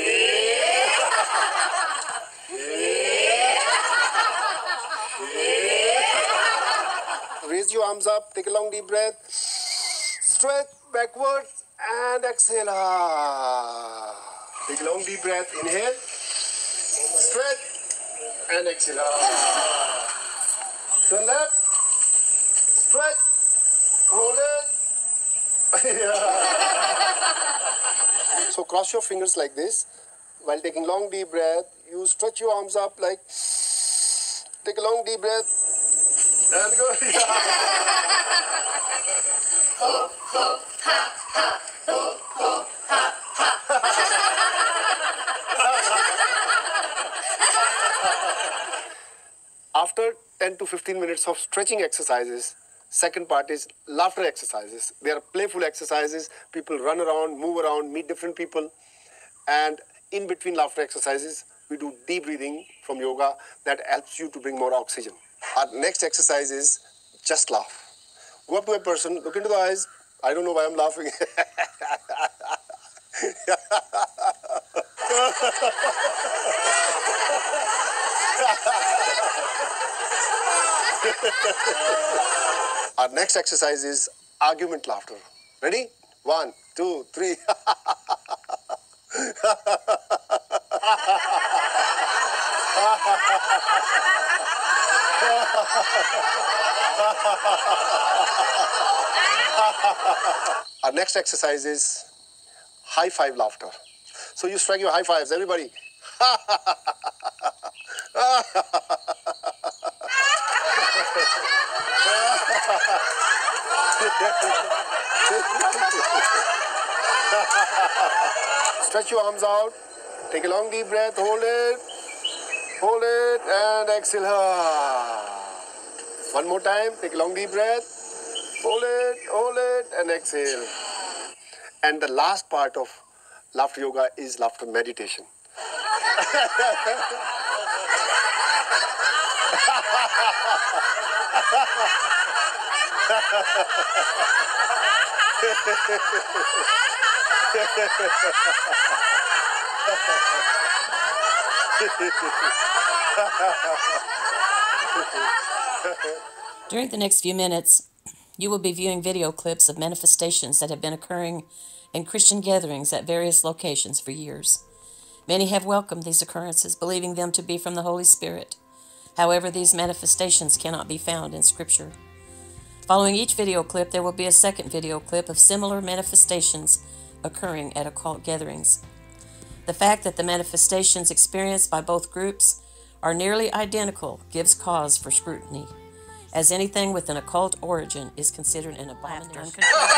Raise your arms up, take a long deep breath, stretch backwards and exhale. Take a long deep breath, inhale, stretch and exhale. Turn left, stretch, hold it. So cross your fingers like this. While taking long deep breath, you stretch your arms up like, take a long deep breath and go. Ho, ho, ha, ha, ho, ho, ha, ha. After ten to fifteen minutes of stretching exercises, second part is laughter exercises. They are playful exercises. People run around, move around, meet different people. And in between laughter exercises, we do deep breathing from yoga that helps you to bring more oxygen. Our next exercise is just laugh. Go up to a person, look into the eyes. I don't know why I'm laughing. Our next exercise is argument laughter. Ready? One, two, three. Our next exercise is high five laughter. So you strike your high fives, everybody. Stretch your arms out. Take a long deep breath. Hold it. Hold it and exhale. One more time. Take a long deep breath. Hold it, hold it and exhale. And the last part of laughter yoga is laughter meditation. During the next few minutes, you will be viewing video clips of manifestations that have been occurring in Christian gatherings at various locations for years. Many have welcomed these occurrences, believing them to be from the Holy Spirit. However, these manifestations cannot be found in Scripture. Following each video clip, there will be a second video clip of similar manifestations occurring at occult gatherings. The fact that the manifestations experienced by both groups are nearly identical gives cause for scrutiny, as anything with an occult origin is considered an abomination.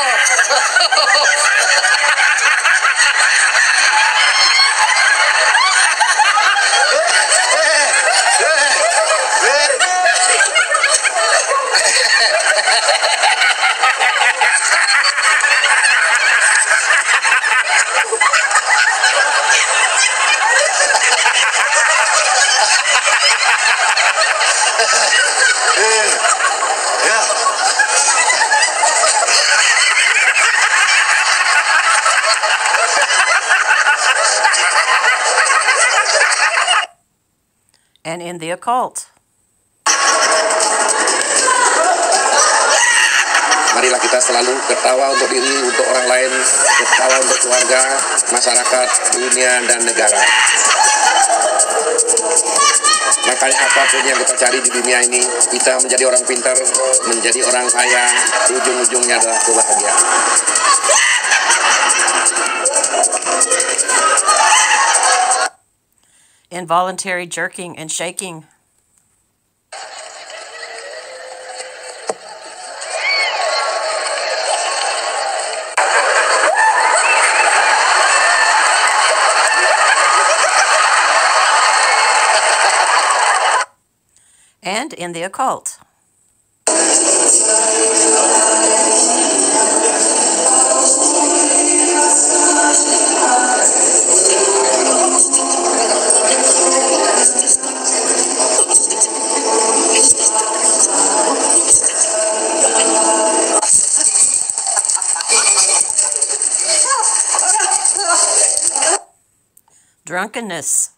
And in the occult. Marilah kita selalu tertawa untuk diri, untuk orang lain, tertawa untuk keluarga, masyarakat, dunia, dan negara. Makanya apapun yang kita cari di dunia ini, kita menjadi orang pintar, menjadi orang kaya, ujung-ujungnya adalah kebahagiaan. Involuntary jerking and shaking. And in the occult. Drunkenness.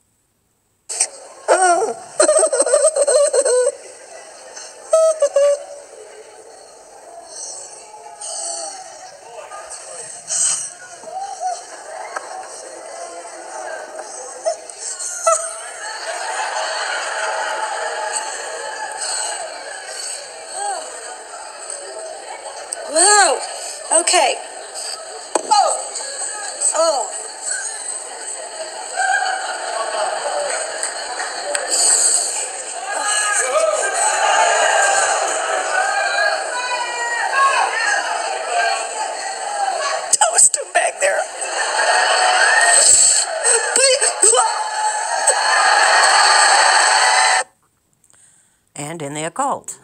Wow. Okay. Oh. Oh. Toast him back there. And in the occult.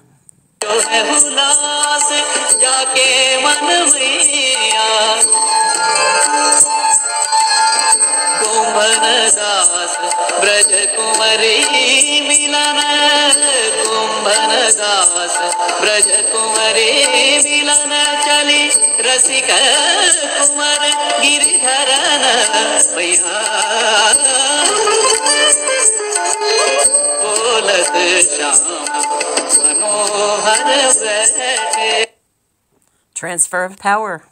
Braj कुंवरी मिलन कुंभन दास ब्रज कुंवरी मिलन चली रसिक कुंवर गिरिधरन भैया बोलत Shyam Transfer of power.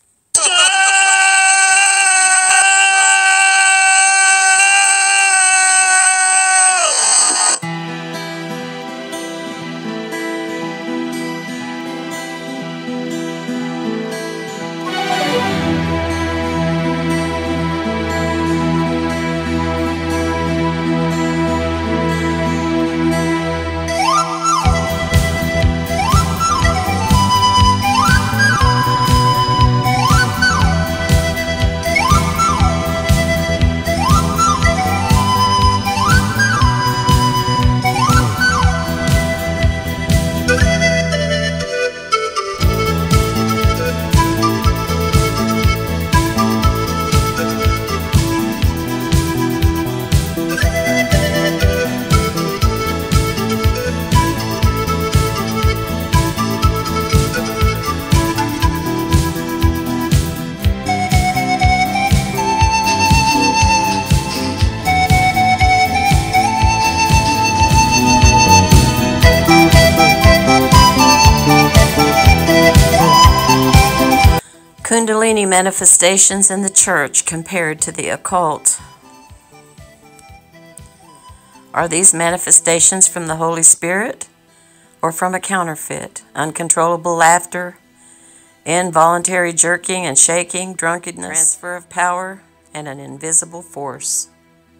Kundalini manifestations in the church compared to the occult. Are these manifestations from the Holy Spirit or from a counterfeit? Uncontrollable laughter, involuntary jerking and shaking, drunkenness, transfer of power, and an invisible force.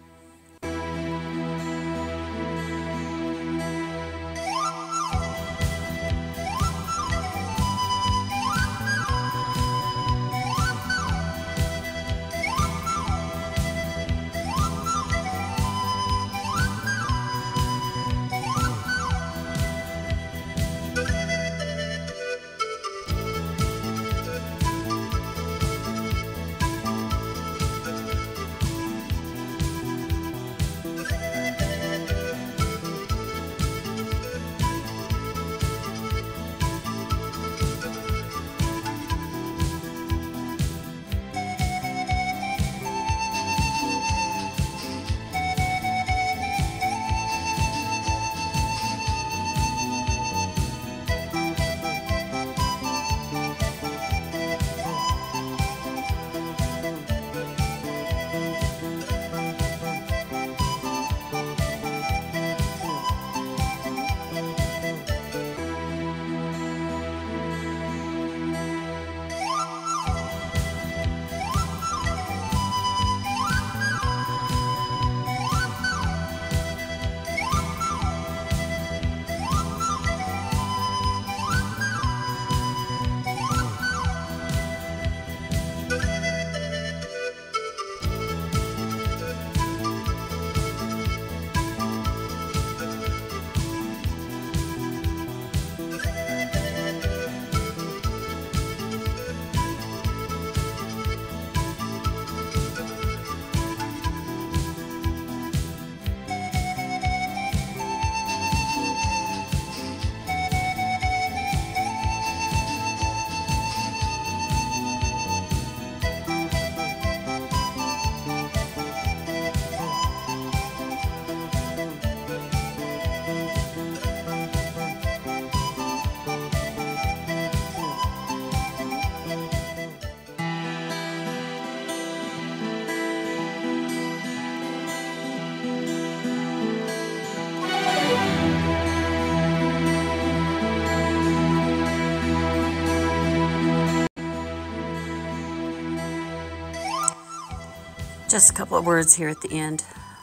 Just a couple of words here at the end.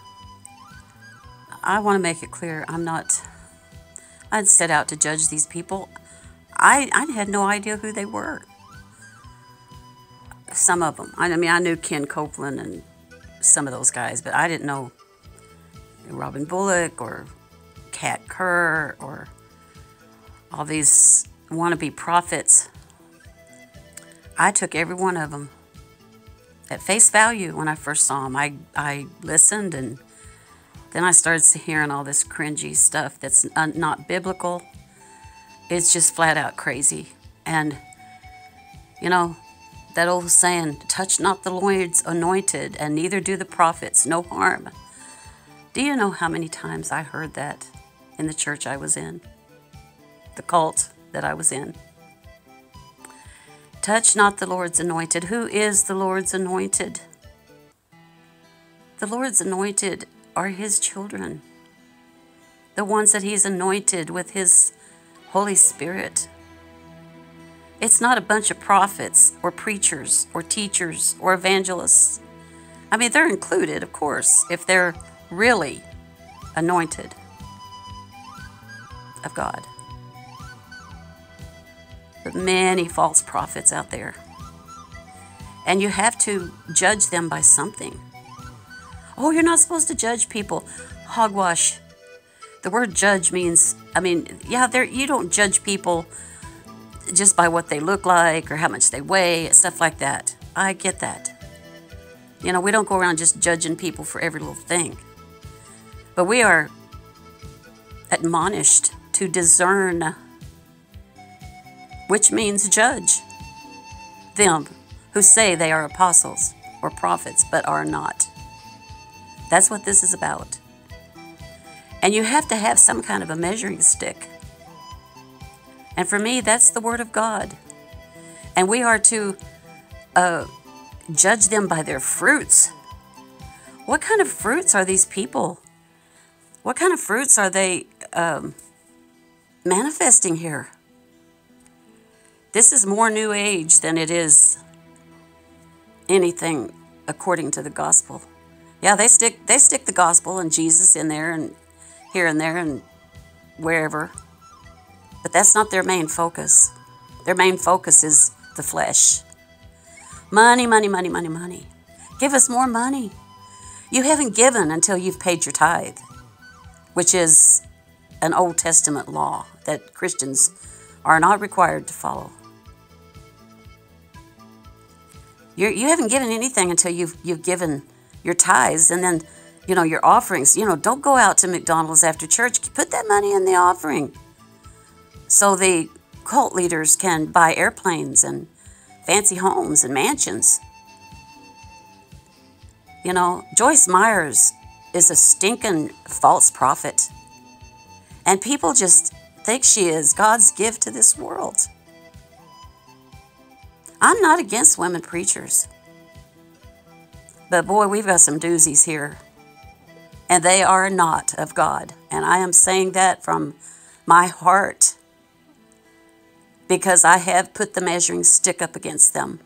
I want to make it clear, I'm not, I didn't set out to judge these people. I, I had no idea who they were. Some of them. I mean, I knew KenCopeland and some of those guys, but I didn't know RobinBullock or KatKerr or all these wannabe prophets. I took every one of them at face value when I first saw them. I, I listened, and then I started hearing all this cringy stuff that's not biblical. It's just flat out crazy. And, you know, that old saying, touch not the Lord's anointed, and neither do the prophets no harm. Do you know how many times I heard that in the church I was in? the cult that I was in. Touch not the Lord's anointed. Who is the Lord's anointed? The Lord's anointed are his children, the ones that he's anointed with his Holy Spirit. It's not a bunch of prophets or preachers or teachers or evangelists. I mean, they're included, of course, if they're really anointed of God. But many false prophets out there. And you have to judge them by something. Oh, you're not supposed to judge people. Hogwash. The word judge means, I mean, yeah, there you don't judge people just by what they look like or how much they weigh, stuff like that. I get that. You know, we don't go around just judging people for every little thing. But we are admonished to discern, which means judge them who say they are apostles or prophets but are not. That's what this is about. And you have to have some kind of a measuring stick. And for me, that's the Word of God. And we are to uh, judge them by their fruits. What kind of fruits are these people? What kind of fruits are they um, manifesting here? This is more New Age than it is anything according to the gospel. Yeah, they stick they stick the gospel and Jesus in there and here and there and wherever. But that's not their main focus. Their main focus is the flesh. Money, money, money, money, money. Give us more money. You haven't given until you've paid your tithe, which is an Old Testament law that Christians are not required to follow. You're, you haven't given anything until you've, you've given your tithes and then, you know, your offerings. You know, don't go out to McDonald's after church. Put that money in the offering so the cult leaders can buy airplanes and fancy homes and mansions. You know, Joyce Myers is a stinking false prophet. And people just think she is God's gift to this world. I'm not against women preachers. But boy, we've got some doozies here. And they are not of God. And I am saying that from my heart, because I have put the measuring stick up against them.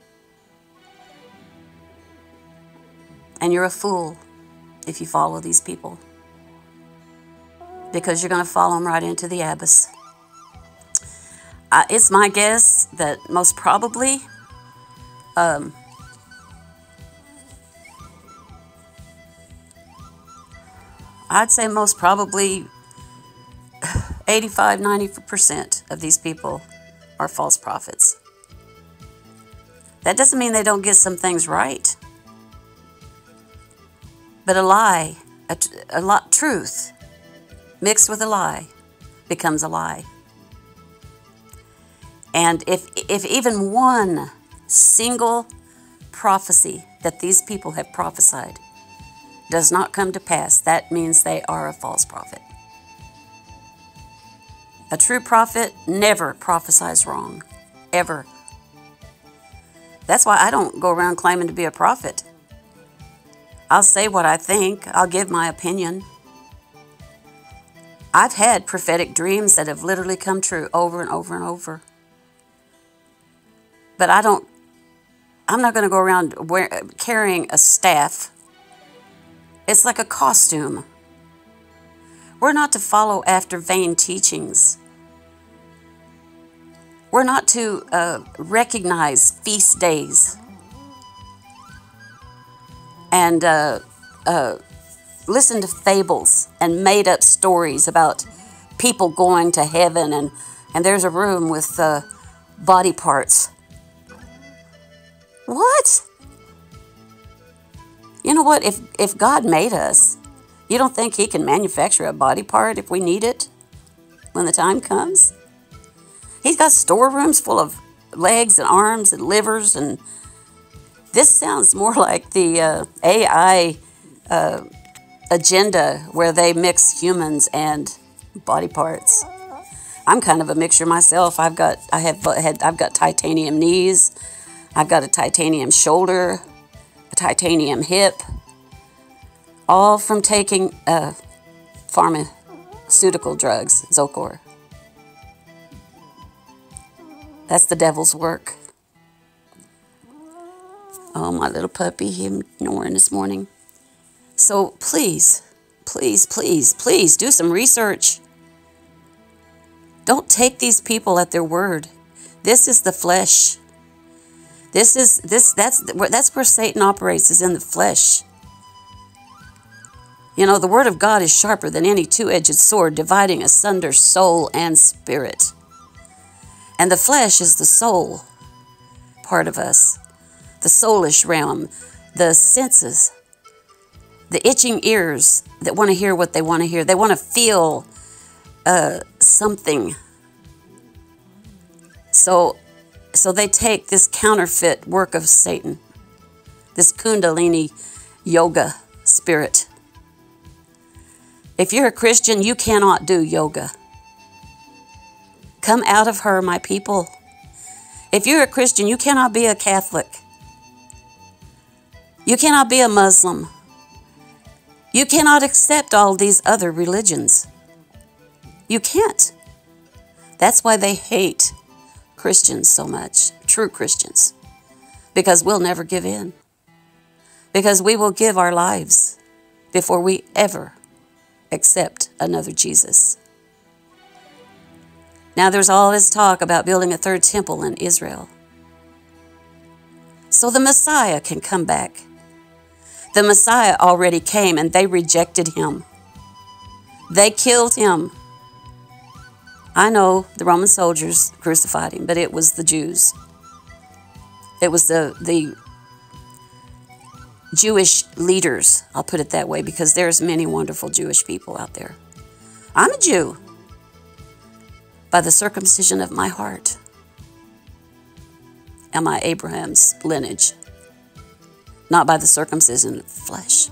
And you're a fool if you follow these people, because you're going to follow them right into the abyss. Uh, it's my guess that most probably um, I'd say most probably eighty-five, ninety percent of these people are false prophets. That doesn't mean they don't get some things right. But a lie, a, a lot, truth mixed with a lie becomes a lie. And if, if even one single prophecy that these people have prophesied does not come to pass, that means they are a false prophet. A true prophet never prophesies wrong, ever. That's why I don't go around claiming to be a prophet. I'll say what I think. I'll give my opinion. I've had prophetic dreams that have literally come true over and over and over. But I don't, I'm not going to go around wear, carrying a staff. It's like a costume. We're not to follow after vain teachings. We're not to uh, recognize feast days and uh, uh, listen to fables and made-up stories about people going to heaven and, and there's a room with uh, body parts. What? You know what? If, if God made us, you don't think he can manufacture a body part if we need it when the time comes? He's got storerooms full of legs and arms and livers, and this sounds more like the uh, A I uh, agenda where they mix humans and body parts. I'm kind of a mixture myself. I've got I have had I've got titanium knees, I've got a titanium shoulder, a titanium hip, all from taking uh, pharmaceutical drugs, Zocor. That's the devil's work. Oh, my little puppy, him snoring this morning. So please, please, please, please do some research. Don't take these people at their word. This is the flesh. This is this that's that's where Satan operates, is in the flesh. You know, the word of God is sharper than any two-edged sword, dividing asunder soul and spirit. And the flesh is the soul part of us, the soulish realm, the senses, the itching ears that want to hear what they want to hear. They want to feel uh, something. So, so they take this counterfeit work of Satan, this Kundalini yoga spirit. If you're a Christian, you cannot do yoga. Come out of her, my people. If you're a Christian, you cannot be a Catholic. You cannot be a Muslim. You cannot accept all these other religions. You can't. That's why they hate Christians so much, true Christians, because we'll never give in. Because we will give our lives before we ever accept another Jesus. Now there's all this talk about building a third temple in Israel, so the Messiah can come back. The Messiah already came and they rejected him. They killed him. I know the Roman soldiers crucified him, but it was the Jews. It was the, the Jewish leaders, I'll put it that way, because there's many wonderful Jewish people out there. I'm a Jew by the circumcision of my heart. Am I Abraham's lineage? Not by the circumcision of the flesh.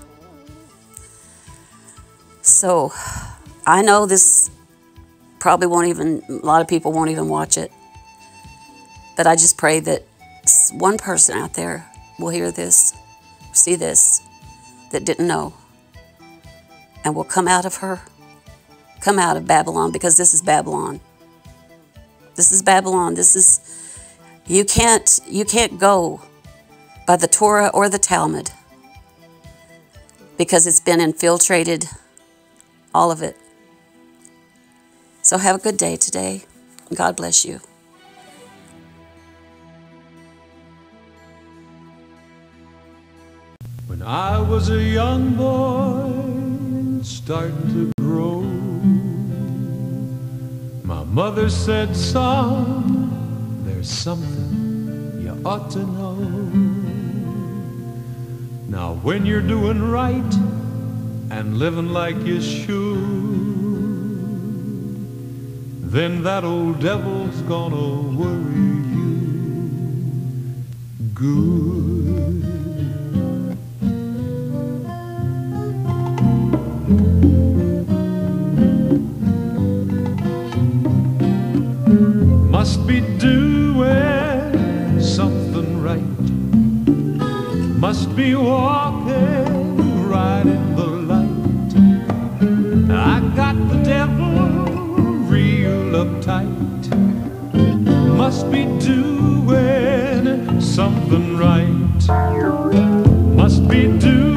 So, I know this probably won't even, a lot of people won't even watch it. But I just pray that one person out there will hear this, see this, that didn't know, and will come out of her, come out of Babylon, because this is Babylon. This is Babylon. This is, you can't, you can't go by the Torah or the Talmud, because it's been infiltrated, all of it. So have a good day today. God bless you. When I was a young boy, starting to grow, my mother said, son, there's something you ought to know. Now when you're doing right and living like you should, then that old devil's gonna worry you good. Must be doing something right. Must be walking right in the light. I got the devil real uptight. Must be doing something right. Must be doing